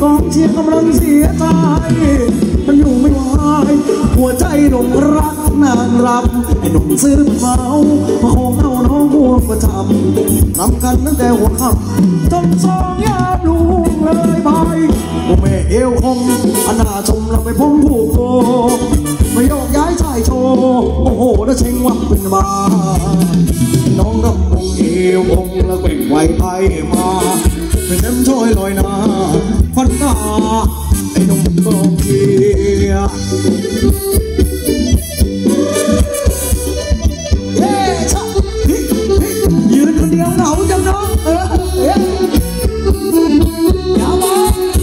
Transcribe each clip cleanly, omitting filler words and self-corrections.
กองเชียร์กำลังเสียใจมันอยู่ไม่ไหวหัวใจหลงรักนางรำไอ้หนุ่มซื้อเมามาโค้งเอาน้องบัวประจำรำกันตั้งแต่หัวค่ำจนสองยามลุงเลยไปผู้แม่เอวคมอนาชมเราไปพ้องผูกโบไม่โยกย้ายชายโชว์โอ้โหแล้วเชงวังเป็นมาน้องรำวงเอวคงแล้วเบ่งไหวไปมาเป็นน้ำช่วยลอยนาพันตาไอ้หนุ่มกองเชียร์เฮ้ชอบยืนคนเดียวเหงาจังน้องอย่ามา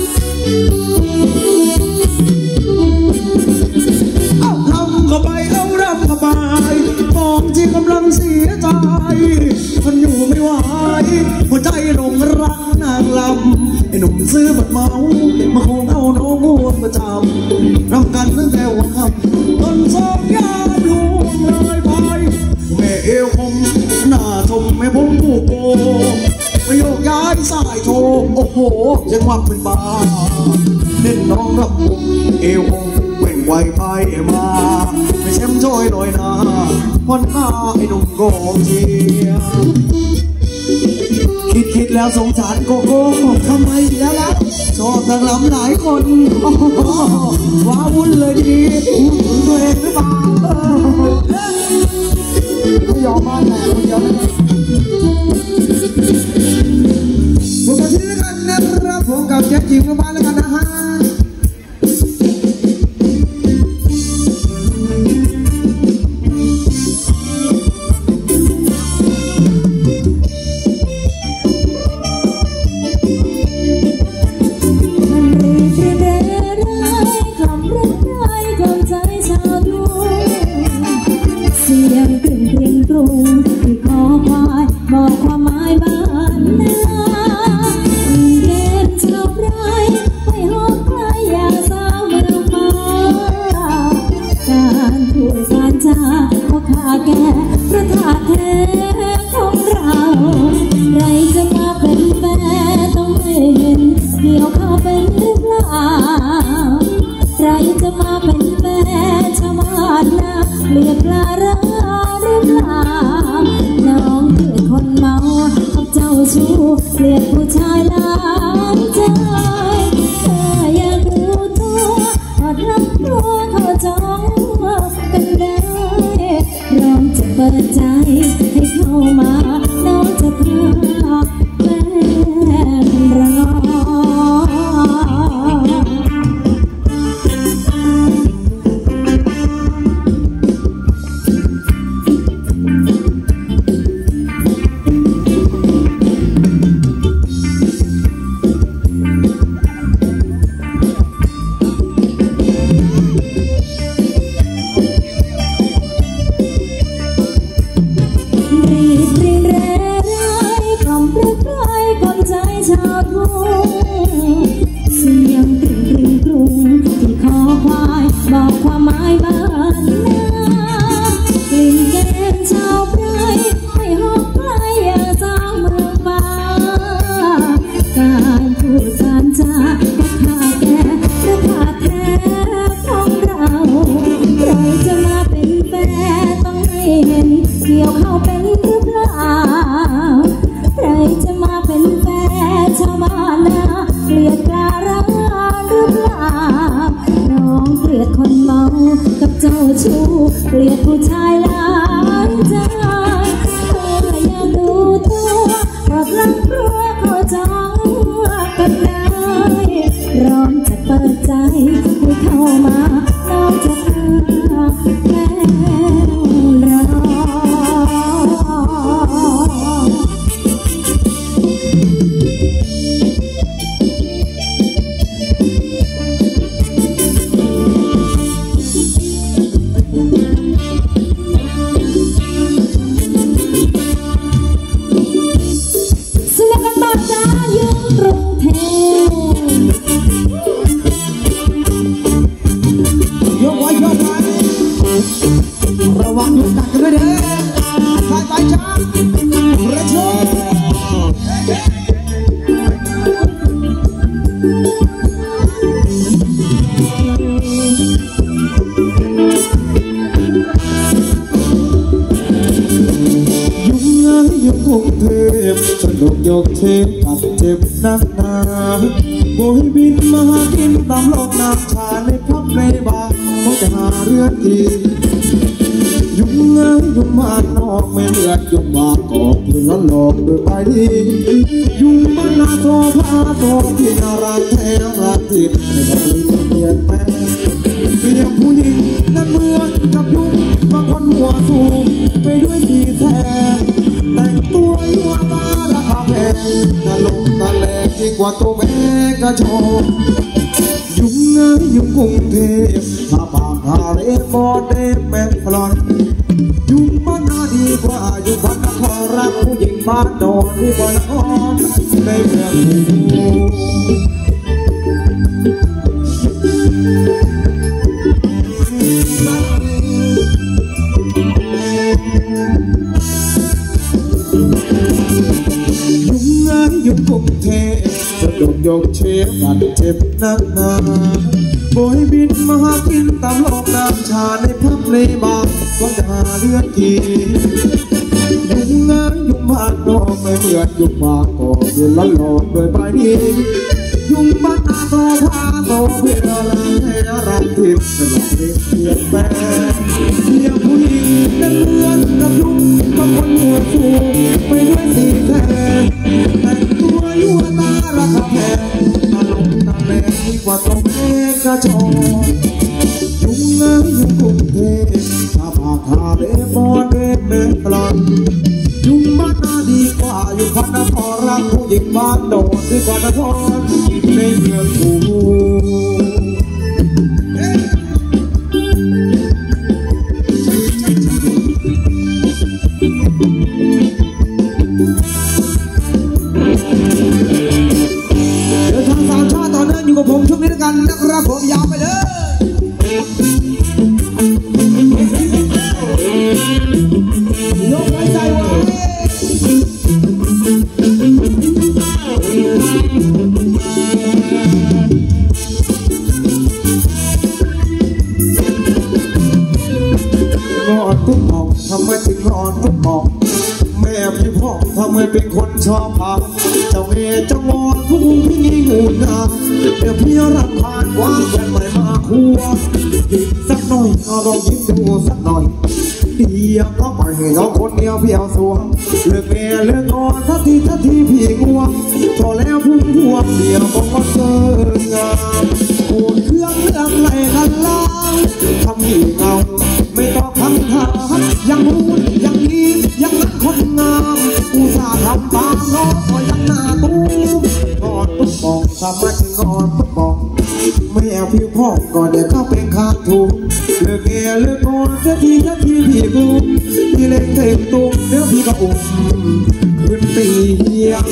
เอาลำเข้าไปเอารำเข้าไปมองที่กำลังเสียใจมันอยู่ไม่ไหวหัวใจหลงรักนางลำไอ้หนุ่มซื้อบัตรเมามาคงเอาน้องบัวประจำรำกันตั้งแต่วันค่ำจนสองยามลุงเลยไปแม่เอวคมหน้าชมแม่ผมผูกโบประโยคย้ายสายโชว์โอ้โหยังวังเป็นบ้าเด่นน้องรับผมเอวคงแหว่งไหวไปมาไม่แชมป์ช่อยลอยนาวันหน้าไอ้หนุ่มกองเชียร์คิดแล้วสงสารโกโก้ทำไมแล้วล่ะชอบทางลำหลายคนว้าวุ่นเลยดีพูดถึงตัวเองหรือเปล่าไม่ยอมมาแหละคนเดียวผมมาที่กันนะครับผมกับแจ็คจิ๋วมาบ้านแล้วกันนะฮะบอกความหมายบ้านนาเกณฑ์ชาวไร่ไปหอบใครอยากสาวเมืองฟ้าการพูดการจาเพราะข้าแก่ประทาแท้ของเราใครจะมาเป็นแฟนต้องไม่เห็นเกี่ยวข้าเป็นหรือเปล่าใครจะมาเป็นแฟนชาวบ้านนาเรียกปลาร้าหรือเปล่าน้องคือคนเมากับเจ้าชู้เรียกผู้ชายล้างใจถ้าอยากรู้ตัวอดรับตัวเขาจองกันได้พร้อมจะเปิดใจให้เข้ามาน้องจะพาแฟนรอบอกความหมายบ้านนากลิ่นแกงชาวไร่ไม่หอบใครอยากสาวเมืองฟ้าการพูดการจาก็ข้าแก่ประทาแท้ของเราใครจะมาเป็นแฟนต้องไม่เห็นเกี่ยวเข้าเป็นหรือเปล่าใครจะมาเป็นแฟนชาวบ้านนาเกลียดกล้ารักหรือเปล่าน้องเกลียดคนเมากับเจ้าชู้เกลียดผู้ชายล้านใจอยากดูตัวกอดรักครัวเขาจองกันได้พร้อมจะเปิดใจให้เข้ามาน้องจะพาแฟนรอระวังยุงกัดกันด้วยเด้อไปจ้าประชดยกเชฟกัดเจ็บนักหนาโบยบินมากินตามโลกน้ำชาในพับในบาร์เขาจะหาเรื่องอีกยุ่งเงยยุ่งมากนอกไม่เลือดยุ่งมากก็คือล้อหลอกโดยไปดียุ่งมันนาโตพาโตที่น่ารักแท้รักจิตไม่ต้องเปลี่ยนแปลงเพียงผู้หญิงนั้นเหมือนกับยุ่งบางคนหัวสูงไปด้วยดีแท้แต่งตัวยั่วตาราคาแพงน่าลงน่าแรงยิ่งกว่าตัวแม่กระโจมยุ่งเงยยุ่งกรุงเทพถ้าบางทะเลบอดเดแมงฟลอนยุ่งบ้านนาดีกว่ายุ่งบ้านนครรักผู้หญิงบ้านโดนดีกว่านครในเมืองยุ่งเงยยุ่งกรุงเทพจะโดนยกเชฟกันเจ็บนักหนาโบยบินมาหากินตามโลกน้ำชาในพับในบาร์หวังจะหาเลือดกินยุ่งเงยยุ่งมากนอกไม่เหมือนยุ่งมากก็เดือดร้อนหลอกโดยไปดียุ่งบ้านอาโตพาโตเพื่ออะไรให้รักทิพย์สลับเปลี่ยนแปลงเพียงผู้หญิงนั้นเหมือนกับยุ่งบางคนหัวสูงไปด้วยสีแทนแต่งตัวยั่วตาราคาแพงตาลงตาแรงยิ่งกว่าตัวแม่กระโจมยุ่งเงยยุ่งกรุงเทพถ้าพาคาเดบอดเดเมกลอนยุ่งบ้านนาดีกว่าอยู่พันนครรักผู้หญิงบ้านโดดดีกว่านครในเมืองกูเดินทางสามชาติต่อเนื่องอยู่กับผมช่วงนี้ด้วยกันนะครับผมยาวไปเลยยกไว้ใจไว้นอนทุกห้องทำไมถึงนอนทุกห้องแม่พี่พ่อทำไมเป็นคนชอบพาเจ้าเอ๋เจ้างอนผู้พี่งูงามเดี๋ยวพี่รับผ่านว่าแฟนใหม่มาคู่ยิ้มสักหน่อยเอาลองยิ้มดูสักหน่อยเดียวก็ไปให้น้องคนเดียวเพียวสวงเลิกแง่เลิกงอนทันทีพี่ง่วงพอแล้วพุ่งพวงเดียวบอกว่าเกินงามโอนเครื่องเรื่องไรกันล่ะทำหีเงาไม่ต้องคำถามยังรู้ยังนี้ยังนั้นคนงามอุตส่าห์ทำตามน้องก็ยังหน้าตู้งอนตุ๊กปองทำมาถึงงอนตุ๊กปองไม่เอาพี่พ่อก็เดี๋ยวเข้าเป็นข้าถูกเลิกแก่เลิกงอนทันทีพี่กูพี่เล่นเต็มตุ้มเดี๋ยวพี่ก็อุ้มขึ้นเตียง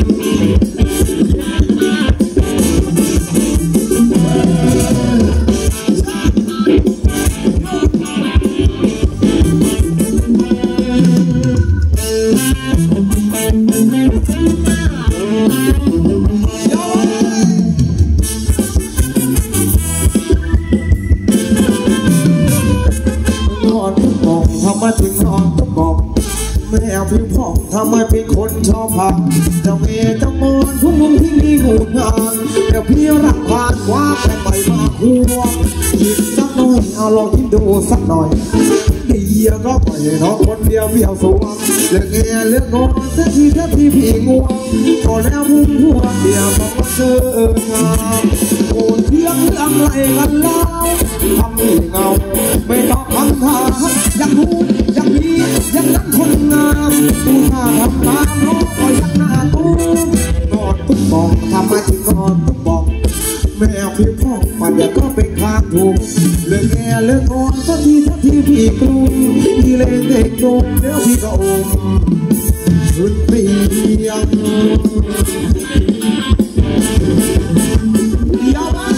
มาถึงนอนก็บอกแม่ผิวผ่องทำไมเป็นคนชอบพักเจ้าเอ๋เจ้ามอนพวกมึงที่มีหูงานเดี๋ยวพี่รักผ่านว่าแฟนใหม่มาคู่หยิบสักหน่อยเอาลองยิ้มดูสักหน่อยเดียวก็ปล่อยน้องคนเดียวเพียวสวงเลือกแง่เลือกงอนทันทีพี่ง่วงพอแล้วพุ่งพวงเดียวบอกว่าเกินงามโอนเพียงเรื่องไรกันเล่าทำให้เงาไม่ต้องคำถามยังรู้ยังมียังนั้นคนงามผู้ชายทำตามน้องก็ยังหน้าตู้นอนตุ๊กปองทำไมถึงนอนตุ๊กปองแม่พี่พ่อปัญญาก็เป็นข้างถูกเลือกแง่เลือกงอนทันทีพี่กรุงพี่เล่นเด็กโดนเดี๋ยวพี่ก็อมขึ้นเตียงยาวมา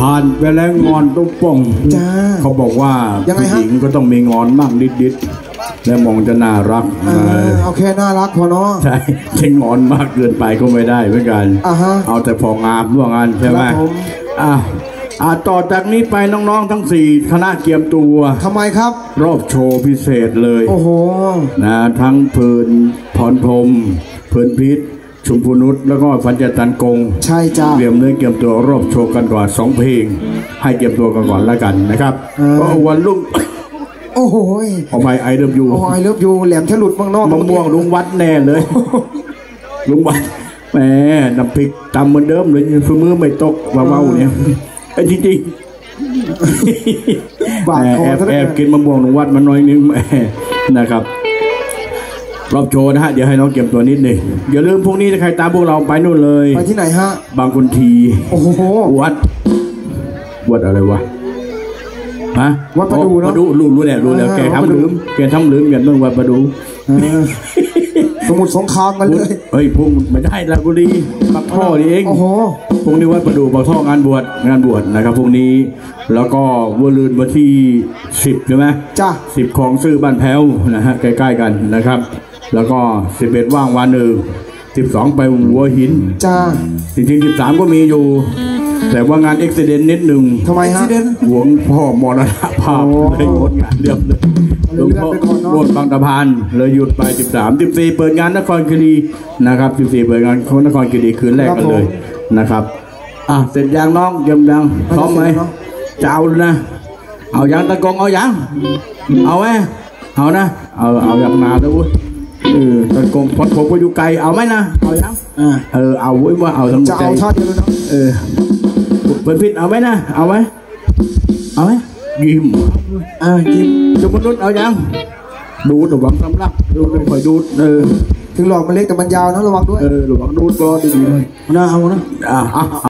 ผ่านไปแล้วงอนตุ้มป่องจ้าเขาบอกว่ายังไงผู้ฮะหญิงก็ต้องมีงอนบ้างนิดๆและมองจะน่ารักเอาแค่น่ารักพอเนาะใช่จะงอนมากเกินไปก็ไม่ได้เหมือนกันฮะเอาแต่พองามว่างานใช่ไหมครับผมต่อจากนี้ไปน้องๆทั้ง4คณะเกียมตัวทำไมครับรอบโชว์พิเศษเลยโอ้โหนะทั้งเพลินพรพรหมเพลินพิษชุมพูนุชแล้วก็พันจตันกงใช่จ้าเตรียมเนื้อเตรียมตัวรอบโชว์กันก่อน2 เพลง ให้เตรียมตัวกันก่อนแล้วกันนะครับก็วันรุ่งโอ้โหเอาไปไอเดิมอยู่โอ้ยเลิฟยูแหลมฉลุดบ้างนอกมะม่วงลุงวัดแน่เลย ลุงวัดแหมน้ำพริกตำเหมือนเดิมเลยฝีมือไม่ตกว่าเบาๆเนี่ยไอ้จริงๆบาดคอแอบกินมะม่วงลุงวัดมาหน่อยนึงแหมนะครับรอบโชว์นะฮะเดี๋ยวให้น้องเก็บตัวนิดหนึ่งอย่าลืมพรุ่งนี้ถ้าใครตามพวกเราไปนู่นเลยไปที่ไหนฮะบางคนทีโอ้โหวัดอะไรวะฮะวัดประดูเนอะประดูรู้แล้วแกทำลืมอย่างเรื่องวัดประดูสมุทรสงครามกันเลยเฮ้ยพุ่งไม่ได้ละบุรีปักท่อนี่เองโอ้โหพรุ่งนี้วัดประดูปักท่องานบวชนะครับพรุ่งนี้แล้วก็วันลืนวันที่10ใช่ไหมจ้า 10ของซื้อบ้านแพ้วนะฮะใกล้ๆกันนะครับ แล้วก็11ว่างวันหนึ่ง12ไปหัวหินจ้าจริงๆ13ก็มีอยู่ แต่ว่างานเอ็กซิเดนต์นิดหนึ่งทำไมฮะหวงพ่อมรณภาพเลยงดงานเรียบเลยหลวงพ่อโรดบางตะพานเลยหยุดไป14เปิดงานนครคีรีนะครับ14เปิดงานนครคีรีคืนแรกกันเลยนะครับเสร็จยังน้องเยี่ยมยังพร้อมไหมจะเอานะเอายังตะกงเอายังเอาไหมเอานะเอาอย่างนาด้วยตะกงพอดผมก็อยู่ไกลเอาไหมนะเอายังเอาไว้ว่าเอาทั้งใจจะเอาท่าเดียวเลยเนาะเปิดพิษเอาไหมนะเอาไหมยิ้มยิ้มจมนุษย์เอายังดูดระวังสำลักดูดคอยดูดถึงหลอกมันเล็กแต่มันยาวนะระวังด้วยระวังดูดก็ดีๆเลยนะเอานะ